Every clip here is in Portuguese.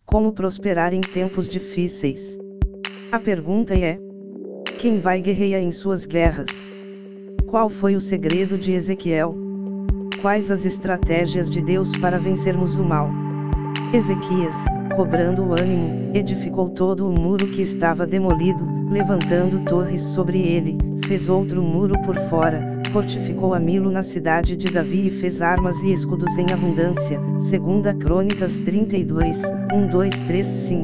Como prosperar em tempos difíceis? A pergunta é: quem vai guerrear em suas guerras? Qual foi o segredo de Ezequiel? Quais as estratégias de Deus para vencermos o mal? Ezequias, cobrando o ânimo, edificou todo o muro que estava demolido, levantando torres sobre ele, fez outro muro por fora, fortificou a Milo na cidade de Davi e fez armas e escudos em abundância. 2 Crônicas 32, 1, 2, 3,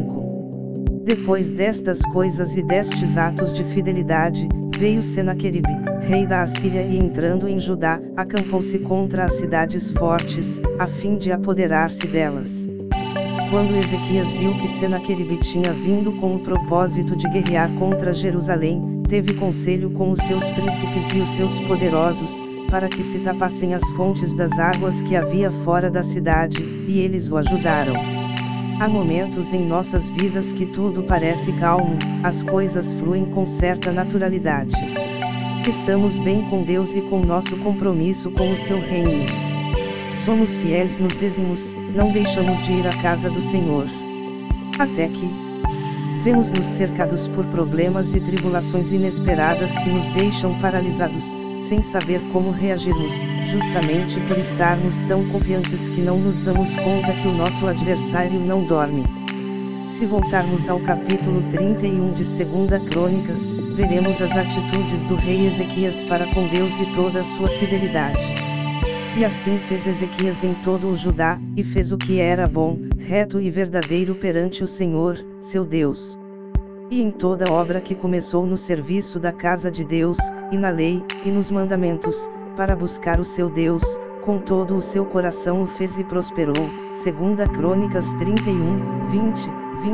5. Depois destas coisas e destes atos de fidelidade, veio Senaqueribe, rei da Assíria, e entrando em Judá, acampou-se contra as cidades fortes, a fim de apoderar-se delas. Quando Ezequias viu que Senaqueribe tinha vindo com o propósito de guerrear contra Jerusalém, teve conselho com os seus príncipes e os seus poderosos, para que se tapassem as fontes das águas que havia fora da cidade, e eles o ajudaram. Há momentos em nossas vidas que tudo parece calmo, as coisas fluem com certa naturalidade. Estamos bem com Deus e com nosso compromisso com o seu reino. Somos fiéis nos dízimos, não deixamos de ir à casa do Senhor. Até que vemos-nos cercados por problemas e tribulações inesperadas que nos deixam paralisados, sem saber como reagirmos, justamente por estarmos tão confiantes que não nos damos conta que o nosso adversário não dorme. Se voltarmos ao capítulo 31 de 2 Crônicas, veremos as atitudes do rei Ezequias para com Deus e toda a sua fidelidade. E assim fez Ezequias em todo o Judá, e fez o que era bom, reto e verdadeiro perante o Senhor, seu Deus. E em toda obra que começou no serviço da casa de Deus, e na lei, e nos mandamentos, para buscar o seu Deus, com todo o seu coração o fez e prosperou. 2 Crônicas 31, 20,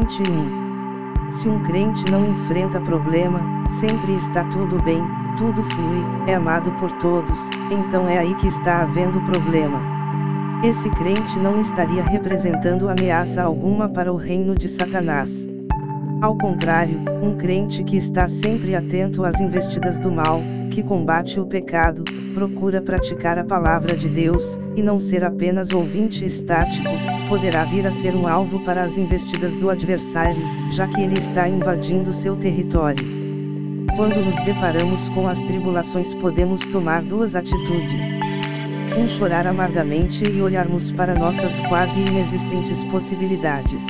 21. Se um crente não enfrenta problema, sempre está tudo bem, tudo flui, é amado por todos, então é aí que está havendo problema. Esse crente não estaria representando ameaça alguma para o reino de Satanás. Ao contrário, um crente que está sempre atento às investidas do mal, que combate o pecado, procura praticar a palavra de Deus, e não ser apenas ouvinte estático, poderá vir a ser um alvo para as investidas do adversário, já que ele está invadindo seu território. Quando nos deparamos com as tribulações, podemos tomar duas atitudes. Chorar amargamente e olharmos para nossas quase inexistentes possibilidades.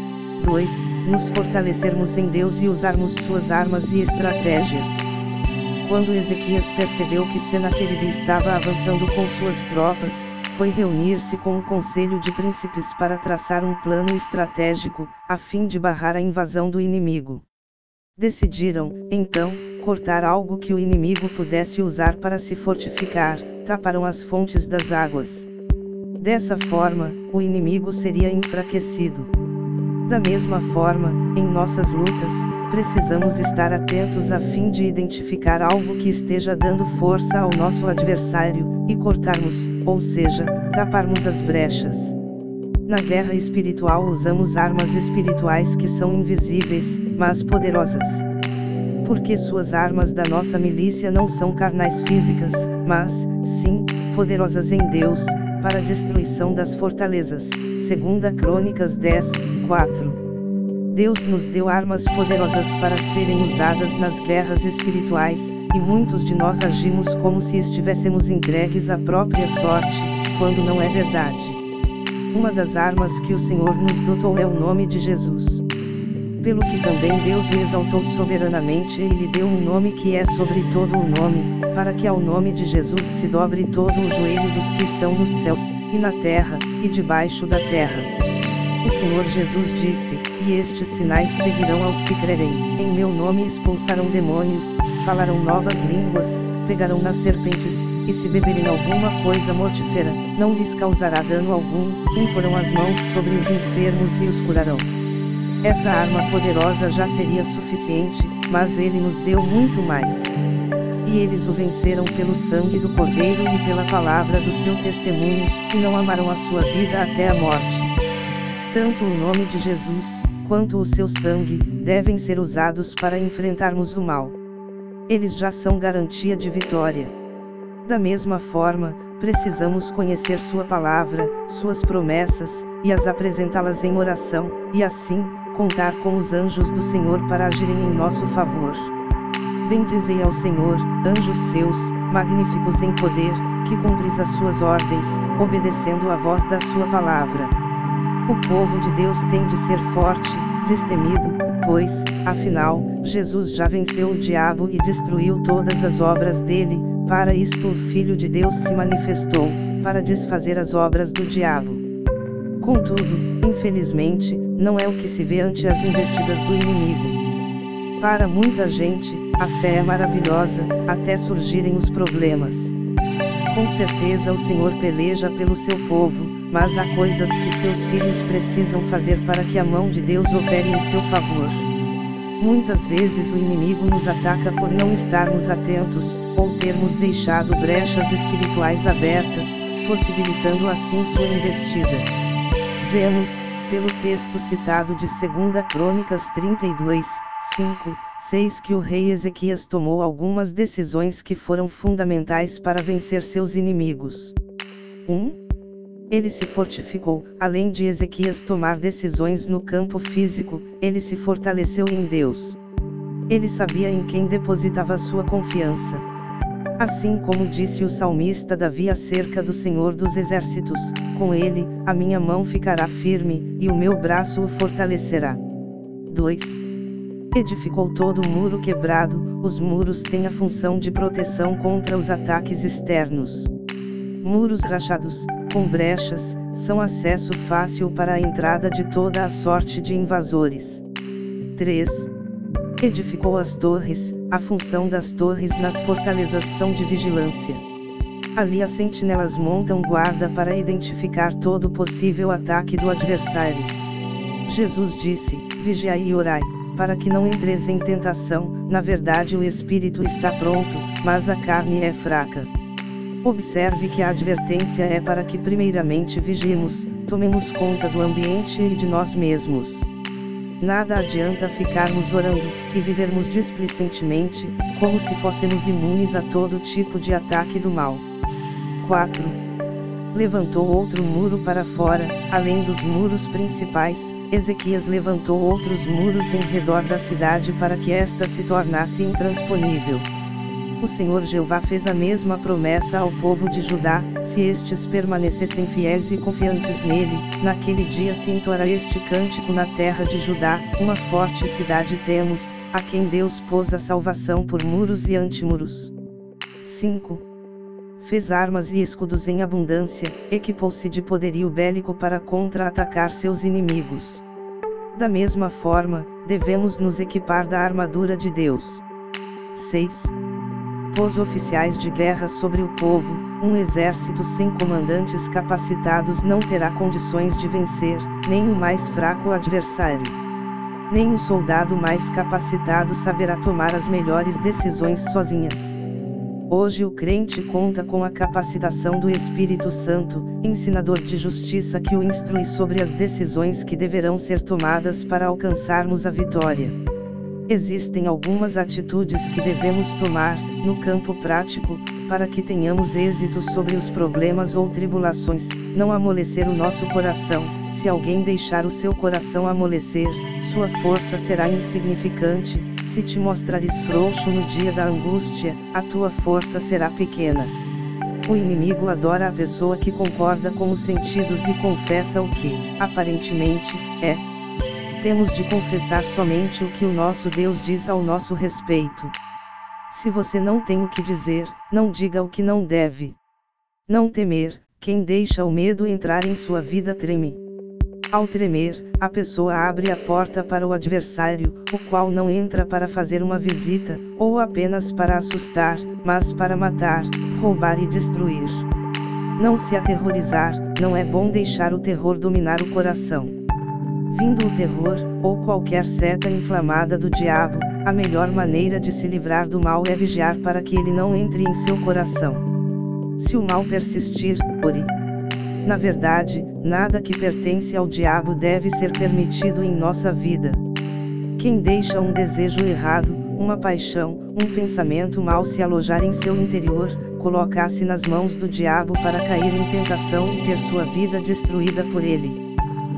2. Nos fortalecermos em Deus e usarmos suas armas e estratégias. Quando Ezequias percebeu que Senaqueribe estava avançando com suas tropas, foi reunir-se com o conselho de príncipes para traçar um plano estratégico, a fim de barrar a invasão do inimigo. Decidiram, então, cortar algo que o inimigo pudesse usar para se fortificar, taparam as fontes das águas. Dessa forma, o inimigo seria enfraquecido. Da mesma forma, em nossas lutas, precisamos estar atentos a fim de identificar algo que esteja dando força ao nosso adversário, e cortarmos, ou seja, taparmos as brechas. Na guerra espiritual usamos armas espirituais que são invisíveis, mas poderosas. Porque suas armas da nossa milícia não são carnais físicas, mas, sim, poderosas em Deus, para a destruição das fortalezas. 2 Crônicas 10, 4. Deus nos deu armas poderosas para serem usadas nas guerras espirituais, e muitos de nós agimos como se estivéssemos entregues à própria sorte, quando não é verdade. Uma das armas que o Senhor nos dotou é o nome de Jesus. Pelo que também Deus o exaltou soberanamente e lhe deu um nome que é sobre todo o nome, para que ao nome de Jesus se dobre todo o joelho dos que estão nos céus, e na terra, e debaixo da terra. O Senhor Jesus disse: "E estes sinais seguirão aos que crerem, em meu nome expulsarão demônios, falarão novas línguas, pegarão nas serpentes, e se beberem alguma coisa mortífera, não lhes causará dano algum, imporão as mãos sobre os enfermos e os curarão." Essa arma poderosa já seria suficiente, mas ele nos deu muito mais. E eles o venceram pelo sangue do Cordeiro e pela palavra do seu testemunho, e não amaram a sua vida até a morte. Tanto o nome de Jesus, quanto o seu sangue, devem ser usados para enfrentarmos o mal. Eles já são garantia de vitória. Da mesma forma, precisamos conhecer sua palavra, suas promessas, e as apresentá-las em oração, e assim, contar com os anjos do Senhor para agirem em nosso favor. Bendizei ao Senhor, anjos seus, magníficos em poder, que cumpris as suas ordens, obedecendo à voz da sua palavra. O povo de Deus tem de ser forte, destemido, pois, afinal, Jesus já venceu o diabo e destruiu todas as obras dele. Para isto o Filho de Deus se manifestou, para desfazer as obras do diabo. Contudo, infelizmente, não é o que se vê ante as investidas do inimigo. Para muita gente, a fé é maravilhosa, até surgirem os problemas. Com certeza o Senhor peleja pelo seu povo, mas há coisas que seus filhos precisam fazer para que a mão de Deus opere em seu favor. Muitas vezes o inimigo nos ataca por não estarmos atentos, ou termos deixado brechas espirituais abertas, possibilitando assim sua investida. Vemos, pelo texto citado de 2 Crônicas 32, 5, 6 que o rei Ezequias tomou algumas decisões que foram fundamentais para vencer seus inimigos. 1. Ele se fortificou. Além de Ezequias tomar decisões no campo físico, ele se fortaleceu em Deus. Ele sabia em quem depositava sua confiança. Assim como disse o salmista Davi acerca do Senhor dos Exércitos, com ele, a minha mão ficará firme, e o meu braço o fortalecerá. 2. Edificou todo o muro quebrado. Os muros têm a função de proteção contra os ataques externos. Muros rachados, com brechas, são acesso fácil para a entrada de toda a sorte de invasores. 3. Edificou as torres. A função das torres nas fortalezas são de vigilância. Ali as sentinelas montam guarda para identificar todo possível ataque do adversário. Jesus disse: vigiai e orai, para que não entreis em tentação. Na verdade o espírito está pronto, mas a carne é fraca. Observe que a advertência é para que primeiramente vigiemos, tomemos conta do ambiente e de nós mesmos. Nada adianta ficarmos orando, e vivermos displicentemente, como se fôssemos imunes a todo tipo de ataque do mal. 4. Levantou outro muro para fora, além dos muros principais. Ezequias levantou outros muros em redor da cidade para que esta se tornasse intransponível. O Senhor Jeová fez a mesma promessa ao povo de Judá: se estes permanecessem fiéis e confiantes nele, naquele dia se entoará este cântico na terra de Judá: uma forte cidade temos, a quem Deus pôs a salvação por muros e antimuros. 5. Fez armas e escudos em abundância, equipou-se de poderio bélico para contra-atacar seus inimigos. Da mesma forma, devemos nos equipar da armadura de Deus. 6. Pôs oficiais de guerra sobre o povo. Um exército sem comandantes capacitados não terá condições de vencer, nem o mais fraco adversário. Nem o soldado mais capacitado saberá tomar as melhores decisões sozinhas. Hoje o crente conta com a capacitação do Espírito Santo, ensinador de justiça, que o instrui sobre as decisões que deverão ser tomadas para alcançarmos a vitória. Existem algumas atitudes que devemos tomar, no campo prático, para que tenhamos êxito sobre os problemas ou tribulações. Não amolecer o nosso coração. Se alguém deixar o seu coração amolecer, sua força será insignificante. Se te mostrares frouxo no dia da angústia, a tua força será pequena. O inimigo adora a pessoa que concorda com os sentidos e confessa o que, aparentemente, é. Temos de confessar somente o que o nosso Deus diz ao nosso respeito. Se você não tem o que dizer, não diga o que não deve. Não temer. Quem deixa o medo entrar em sua vida treme. Ao tremer, a pessoa abre a porta para o adversário, o qual não entra para fazer uma visita, ou apenas para assustar, mas para matar, roubar e destruir. Não se aterrorizar. Não é bom deixar o terror dominar o coração. Vindo o terror, ou qualquer seta inflamada do diabo, a melhor maneira de se livrar do mal é vigiar para que ele não entre em seu coração. Se o mal persistir, ore. Na verdade, nada que pertence ao diabo deve ser permitido em nossa vida. Quem deixa um desejo errado, uma paixão, um pensamento mau se alojar em seu interior, coloca-se nas mãos do diabo para cair em tentação e ter sua vida destruída por ele.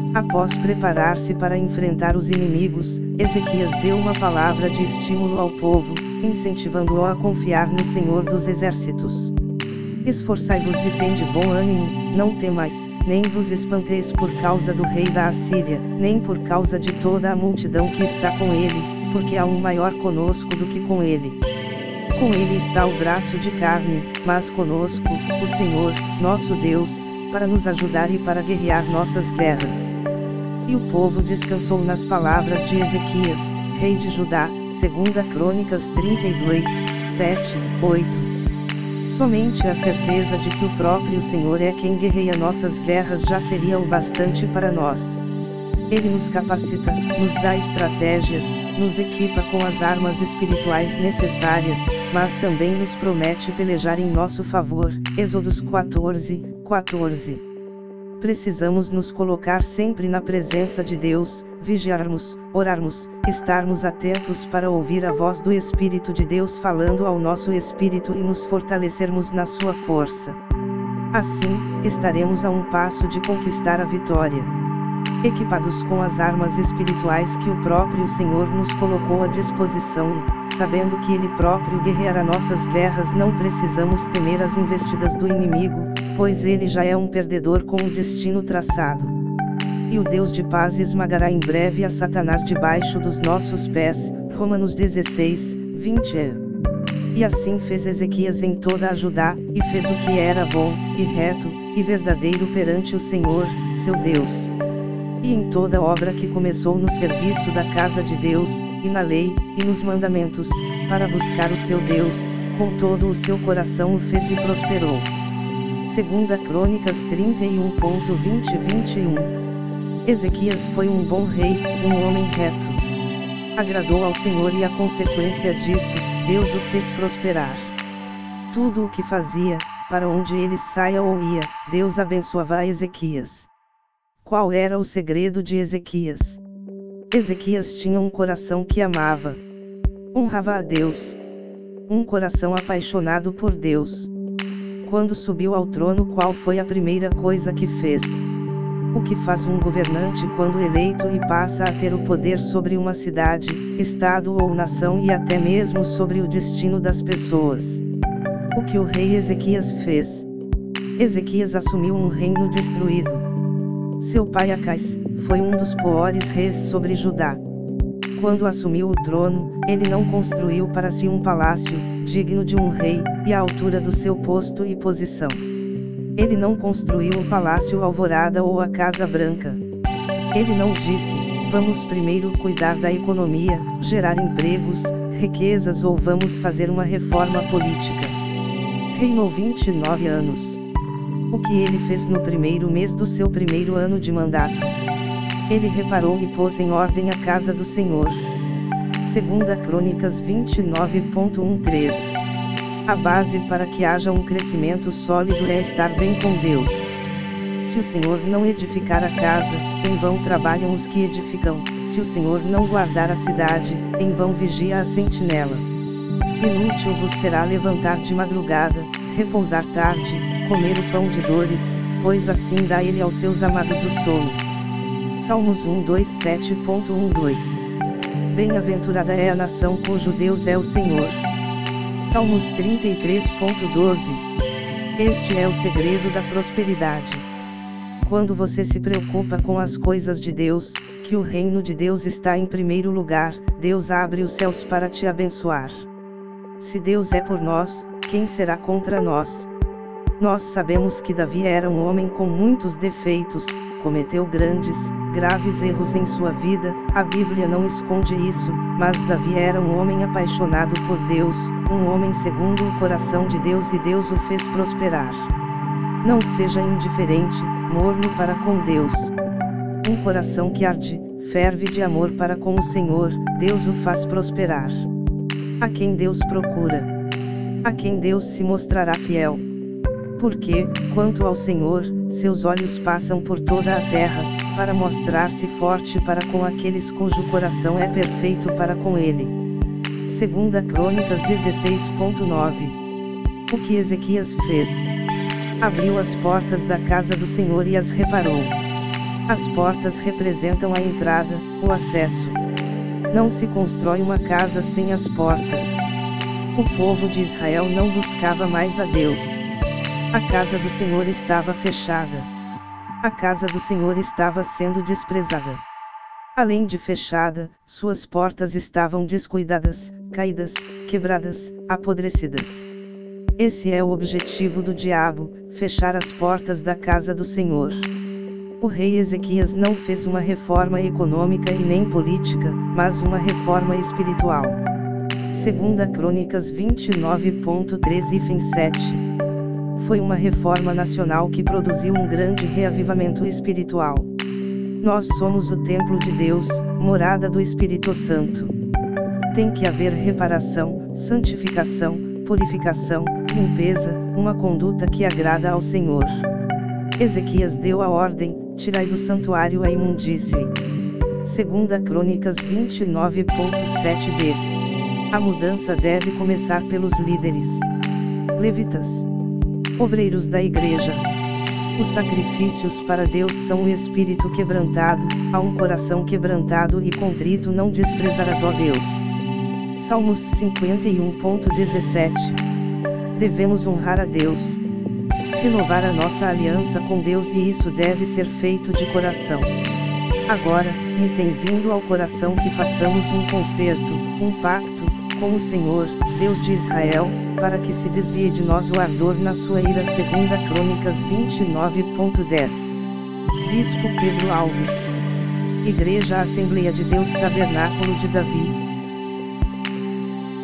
Após preparar-se para enfrentar os inimigos, Ezequias deu uma palavra de estímulo ao povo, incentivando-o a confiar no Senhor dos Exércitos. Esforçai-vos e tende bom ânimo, não temais, nem vos espanteis por causa do rei da Assíria, nem por causa de toda a multidão que está com ele, porque há um maior conosco do que com ele. Com ele está o braço de carne, mas conosco, o Senhor, nosso Deus, para nos ajudar e para guerrear nossas guerras. E o povo descansou nas palavras de Ezequias, rei de Judá, 2 Crônicas 32, 7, 8. Somente a certeza de que o próprio Senhor é quem guerreia nossas guerras já seria o bastante para nós. Ele nos capacita, nos dá estratégias, nos equipa com as armas espirituais necessárias, mas também nos promete pelejar em nosso favor. Êxodos 14, 14. Precisamos nos colocar sempre na presença de Deus, vigiarmos, orarmos, estarmos atentos para ouvir a voz do Espírito de Deus falando ao nosso espírito e nos fortalecermos na sua força. Assim, estaremos a um passo de conquistar a vitória. Equipados com as armas espirituais que o próprio Senhor nos colocou à disposição e, sabendo que Ele próprio guerreará nossas guerras, não precisamos temer as investidas do inimigo, pois ele já é um perdedor com o destino traçado. E o Deus de paz esmagará em breve a Satanás debaixo dos nossos pés. Romanos 16, 20. E assim fez Ezequias em toda a Judá, e fez o que era bom, e reto, e verdadeiro perante o Senhor, seu Deus. E em toda obra que começou no serviço da casa de Deus, e na lei, e nos mandamentos, para buscar o seu Deus, com todo o seu coração o fez e prosperou. 2 Crônicas 31.20-21. Ezequias foi um bom rei, um homem reto. Agradou ao Senhor e a consequência disso, Deus o fez prosperar. Tudo o que fazia, para onde ele saia ou ia, Deus abençoava a Ezequias. Qual era o segredo de Ezequias? Ezequias tinha um coração que amava. Honrava a Deus. Um coração apaixonado por Deus. Quando subiu ao trono, qual foi a primeira coisa que fez? O que faz um governante quando eleito e passa a ter o poder sobre uma cidade, estado ou nação e até mesmo sobre o destino das pessoas? O que o rei Ezequias fez? Ezequias assumiu um reino destruído. Seu pai Acais foi um dos piores reis sobre Judá. Quando assumiu o trono, ele não construiu para si um palácio, digno de um rei, e à altura do seu posto e posição. Ele não construiu o Palácio Alvorada ou a Casa Branca. Ele não disse, vamos primeiro cuidar da economia, gerar empregos, riquezas ou vamos fazer uma reforma política. Reinou 29 anos. O que ele fez no primeiro mês do seu primeiro ano de mandato? Ele reparou e pôs em ordem a casa do Senhor. 2 Crônicas 29.13. A base para que haja um crescimento sólido é estar bem com Deus. Se o Senhor não edificar a casa, em vão trabalham os que edificam. Se o Senhor não guardar a cidade, em vão vigia a sentinela. Inútil vos será levantar de madrugada, repousar tarde, comer o pão de dores, pois assim dá ele aos seus amados o sono. Salmos 127.12. Bem-aventurada é a nação cujo Deus é o Senhor. Salmos 33.12. Este é o segredo da prosperidade. Quando você se preocupa com as coisas de Deus, que o reino de Deus está em primeiro lugar, Deus abre os céus para te abençoar. Se Deus é por nós, quem será contra nós? Nós sabemos que Davi era um homem com muitos defeitos, cometeu graves erros em sua vida, a Bíblia não esconde isso, mas Davi era um homem apaixonado por Deus, um homem segundo o coração de Deus e Deus o fez prosperar. Não seja indiferente, morno para com Deus. Um coração que arde, ferve de amor para com o Senhor, Deus o faz prosperar. A quem Deus procura? A quem Deus se mostrará fiel? Porque, quanto ao Senhor, seus olhos passam por toda a terra, para mostrar-se forte para com aqueles cujo coração é perfeito para com ele. 2 Crônicas 16.9. O que Ezequias fez? Abriu as portas da casa do Senhor e as reparou. As portas representam a entrada, o acesso. Não se constrói uma casa sem as portas. O povo de Israel não buscava mais a Deus. A casa do Senhor estava fechada. A casa do Senhor estava sendo desprezada. Além de fechada, suas portas estavam descuidadas, caídas, quebradas, apodrecidas. Esse é o objetivo do diabo, fechar as portas da casa do Senhor. O rei Ezequias não fez uma reforma econômica e nem política, mas uma reforma espiritual. 2 Crônicas 29.13-7. Foi uma reforma nacional que produziu um grande reavivamento espiritual. Nós somos o templo de Deus, morada do Espírito Santo. Tem que haver reparação, santificação, purificação, limpeza, uma conduta que agrada ao Senhor. Ezequias deu a ordem: tirai do santuário a imundície. 2 Crônicas 29.7b. A mudança deve começar pelos líderes. Levitas. Obreiros da igreja. Os sacrifícios para Deus são o espírito quebrantado, a um coração quebrantado e contrito não desprezarás, ó Deus. Salmos 51.17. Devemos honrar a Deus. Renovar a nossa aliança com Deus, e isso deve ser feito de coração. Agora, me tem vindo ao coração que façamos um concerto, um pacto, com o Senhor, Deus de Israel, para que se desvie de nós o ardor na sua ira. 2 Crônicas 29.10. Bispo Pedro Alves. Igreja Assembleia de Deus Tabernáculo de Davi.